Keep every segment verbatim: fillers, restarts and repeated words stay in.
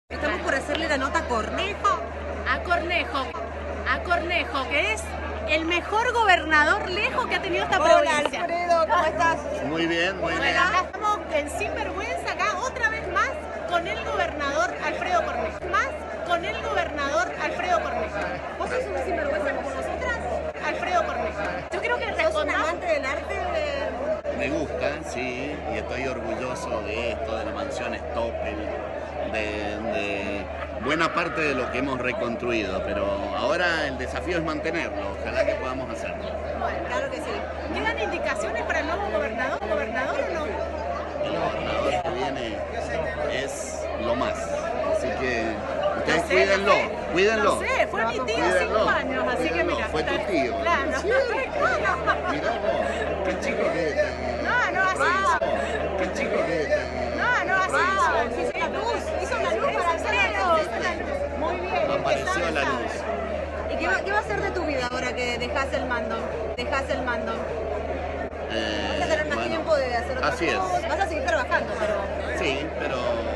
Estamos por hacerle la nota a Cornejo. A Cornejo, a Cornejo, que es el mejor gobernador lejos que ha tenido esta Hola, provincia. Alfredo, ¿cómo estás? Muy bien, muy bien. Bueno, acá estamos en Sinvergüenza, acá otra vez más con el gobernador Alfredo Cornejo. Más con el gobernador Alfredo Cornejo. ¿Vos sos una sinvergüenza como nosotras? Alfredo Cornejo. Yo creo que ¿Sos un respondamos. amante del arte? Me gusta, sí, y estoy orgulloso de esto, de la mansión Stoppel, de, de buena parte de lo que hemos reconstruido, pero ahora el desafío es mantenerlo, ojalá que podamos hacerlo. Bueno, Claro que sí. ¿quedan indicaciones para el nuevo gobernador? ¿Gobernador o no? El gobernador que viene es lo más, así que ustedes No sé, cuídenlo, no sé. cuídenlo. No sé, fue mi tío Cuídenlo, cinco años, así que cuídenlo, mira. fue tu está- tío. Claro. Sí. Mirá vos, qué chico que... No, no, así. Qué chico que... No, no, así. Provincia. Hizo la luz, hizo una luz para Alfredo. Hizo la luz. Muy bien. Apareció la luz. ¿Y qué va, qué va a ser de tu vida ahora que dejas el mando? Dejas el mando. Eh, Vas a tener más bueno, tiempo de hacer otras así es. cosas. Vas a seguir trabajando, pero... Sí, pero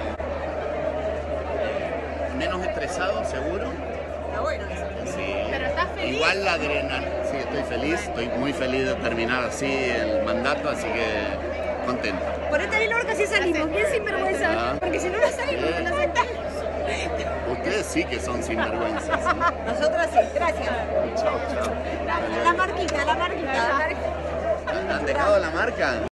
menos estresado, seguro. Está bueno eso. Sí. Pero estás feliz. Igual la adrenalina. Sí, estoy feliz, estoy muy feliz de terminar así el mandato, así que contento. Ponete ahí, Lorca, si salimos. Bien sinvergüenza. Ah. Porque si no, no salimos. Bien. No nos sentamos. Ustedes sí que son sinvergüenzas. ¿Sí? Nosotras sí. Gracias. Chao, chao. La marquita, la marquita. La marquita. ¿Han dejado la marca?